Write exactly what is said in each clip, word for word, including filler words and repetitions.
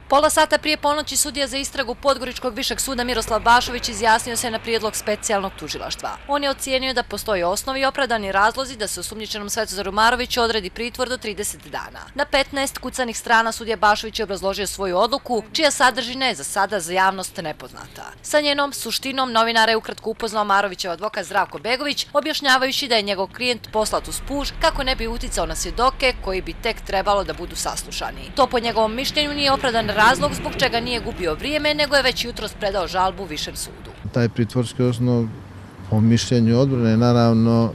Pola sata prije ponoći sudija za istragu Podgoričkog višeg suda Miroslav Bašović izjasnio se na prijedlog specijalnog tužilaštva. On je ocijenio da postoji osnovi i opravdani razlozi da se osumnjičenom Svetozaru Maroviću odredi pritvor do trideset dana. Na petnaest kucanih strana sudija Bašović je obrazložio svoju odluku, čija sadržina je za sada za javnost nepoznata. Sa njenom suštinom novinara je ukratko upoznao Marovićev advokat Zdravko Begović, objašnjavajući da je njegov klijent poslat u spuž kako ne bi uticao na svjedoke koji bi tek trebalo da budu saslušani. To po njegovom mišljenju nije opravdan razlog zbog čega nije gubio vrijeme, nego je već jutros predao žalbu Višem sudu. Taj pritvorski osnov, po mišljenju odbrane, naravno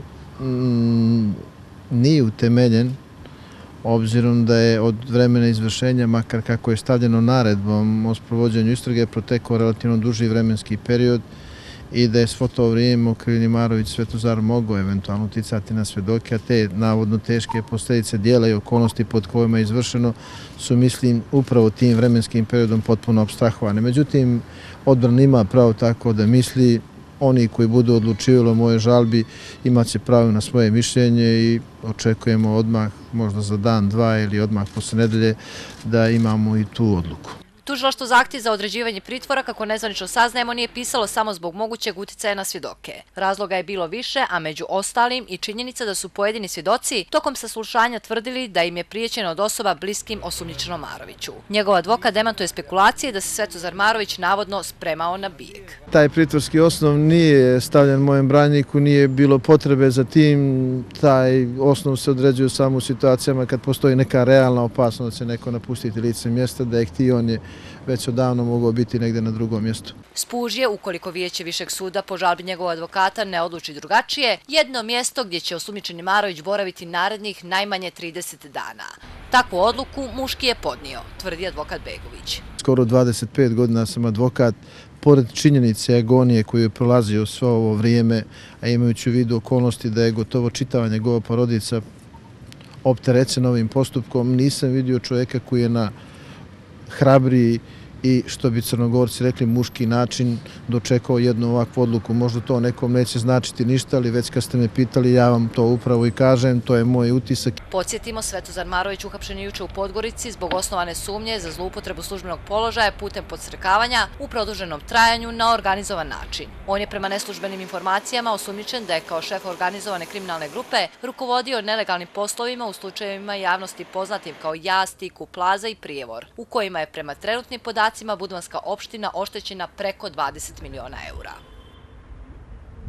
nije utemeljen, obzirom da je od vremena izvršenja, makar kako je stavljeno naredbom o sprovođenju istrage, protekao relativno duži vremenski period i da je svo to vrijeme okrivljeni Marović Svetozar mogao eventualno uticati na svjedoke, a te navodno teške posljedice dijela i okolnosti pod kojima je izvršeno su, mislim, upravo tim vremenskim periodom potpuno apstrahovane. Međutim, odbrana ima pravo tako da misli, oni koji budu odlučivali o moje žalbi imat će pravo na svoje mišljenje i očekujemo odmah, možda za dan, dva ili odmah posle nedelje, da imamo i tu odluku. Tužilaštvo zahtjev za određivanje pritvora, kako nezvanično saznajemo, nije pisalo samo zbog mogućeg uticaja na svjedoke. Razloga je bilo više, a među ostalim i činjenica da su pojedini svjedoci tokom saslušanja tvrdili da im je prijećeno od osoba bliskim osumnjičenom Maroviću. Njegov advokat demantuje spekulacije da se Svetozar Marović navodno spremao na bijeg. Taj pritvorski osnov nije stavljen mojem branjeniku, nije bilo potrebe za tim. Taj osnov se određuje samo u situacijama kad postoji neka realna opasnost da će neko napustiti lice mjesta, da je htio, on je već odavno mogao biti negdje na drugom mjestu. Spuž je, ukoliko vijeće Višeg suda po žalbi njegovog advokata ne odluči drugačije, jedno mjesto gdje će osumnjičeni Marović boraviti narednih najmanje trideset dana. Takvu odluku muški je podnio, tvrdi advokat Begović. Skoro dvadeset pet godina sam advokat, pored činjenice agonije koju je prolazio svo ovo vrijeme, a imajući u vidu okolnosti da je gotovo čitava njegova porodica opterećena ovim postupkom, nisam vidio čovjeka koji je na hrabriji i, što bi Crnogorci rekli, muški način dočekao jednu ovakvu odluku. Možda to nekom neće značiti ništa, ali već kad ste me pitali, ja vam to upravo i kažem, to je moj utisak. Podsjetimo, Svetozar Marović uhapšen je juče u Podgorici zbog osnovane sumnje za zloupotrebu službenog položaja putem podstrekavanja u produženom trajanju na organizovan način. On je prema neslužbenim informacijama osumnjičen da je kao šef organizovane kriminalne grupe rukovodio nelegalnim poslovima u slučajevima javnosti poznatim kao Jaz, Tiku, Plaza i Prijevor, u kojima je prema trenutnim podacima Budvanska opština oštećena preko dvadeset miliona eura.